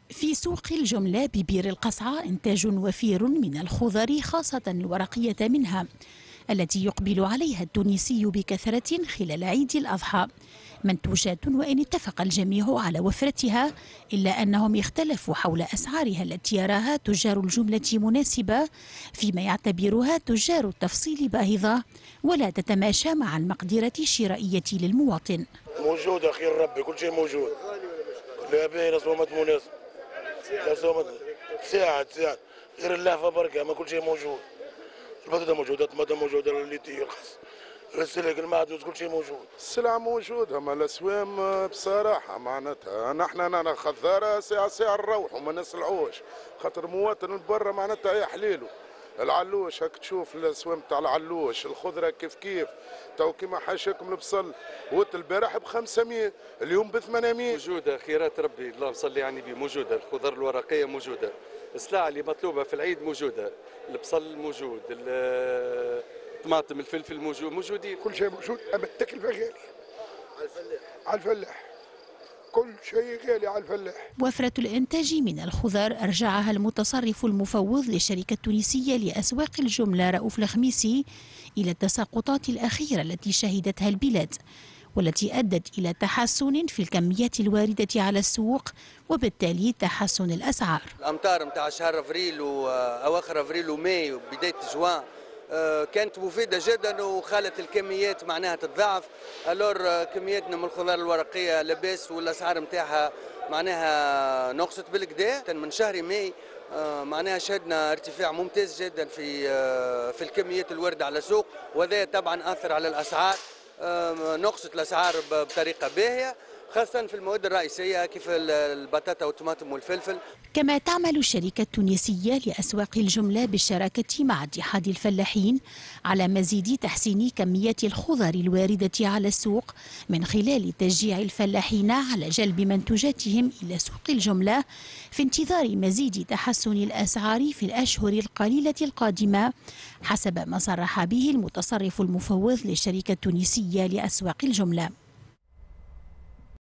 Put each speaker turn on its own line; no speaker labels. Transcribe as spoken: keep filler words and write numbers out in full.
في سوق الجملة ببير القصعة إنتاج وفير من الخضر خاصة الورقية منها التي يقبل عليها التونسي بكثرة خلال عيد الأضحى، منتوجات وإن اتفق الجميع على وفرتها إلا أنهم اختلفوا حول أسعارها التي يراها تجار الجملة مناسبة، فيما يعتبرها تجار التفصيل باهظة ولا تتماشى مع المقدرة الشرائية للمواطن.
موجودة خير ربي، كل شيء موجود، لا باين صومت مناسب، لا صومت ساعد ساعد غير اللهفة بركة، ما كل شيء موجود. البطاطا موجودة، الطماطم موجودة، الليتي الخس، السلك، المعدنوس، كل شيء موجود.
السلع موجودة، ما الأسوام بصراحة معناتها نحن أنا خذارة ساعة ساعة نروح وما نسلعوش، خاطر مواطن برا معناتها يا حليله. العلوش هاك تشوف الأسوام تاع العلوش، الخضرة كيف كيف، تو كيما حاشاكم البصل وت البارح ب خمسمية، اليوم ب ثمانمية.
موجودة خيرات ربي، اللهم صل على النبي، موجودة الخضر الورقية موجودة، السلع اللي مطلوبة في العيد موجودة، البصل موجود، الطماطم الفلفل موجود، موجودين
كل شيء موجود. أما التكلفة غالية على الفلاح، على الفلاح كل شيء غالي على الفلاح.
وفرة الإنتاج من الخضر أرجعها المتصرف المفوض للشركة التونسية لأسواق الجملة رؤوف الخميسي إلى التساقطات الأخيرة التي شهدتها البلاد، والتي أدت إلى تحسن في الكميات الواردة على السوق وبالتالي تحسن الأسعار.
الأمطار متاع شهر أفريل وأواخر أفريل وماي وبداية جوان كانت مفيدة جدا وخلت الكميات معناها تتضاعف. الور كمياتنا من الخضار الورقية لاباس والأسعار متاعها معناها نقصت بالكدا. من شهر ماي معناها شهدنا ارتفاع ممتاز جدا في في الكميات الواردة على السوق، وهذا طبعا أثر على الأسعار، نقصت الأسعار بطريقة باهية خاصة في المواد الرئيسية كيف البطاطا والطماطم والفلفل.
كما تعمل الشركة التونسية لأسواق الجملة بالشراكة مع اتحاد الفلاحين على مزيد تحسين كميات الخضر الواردة على السوق من خلال تشجيع الفلاحين على جلب منتوجاتهم إلى سوق الجملة في انتظار مزيد تحسن الأسعار في الأشهر القليلة القادمة، حسب ما صرح به المتصرف المفوض للشركة التونسية لأسواق الجملة.